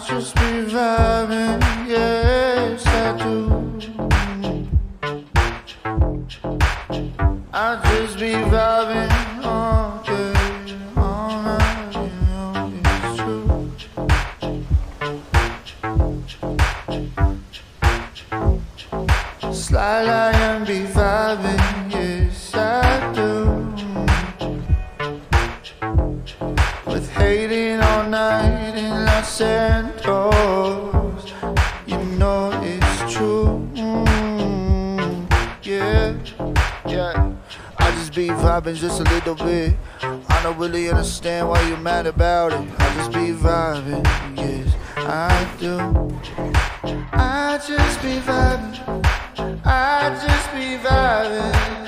just be vibing, yes I do. I just be vibing all day, all night, you know it's true. Slide and be vibing, yes I do. With hating all night in Los Santos, you know it's true. Yeah, yeah. I just be vibing just a little bit. I don't really understand why you're mad about it. I just be vibing, yes I do. I just be vibing, I just be vibing.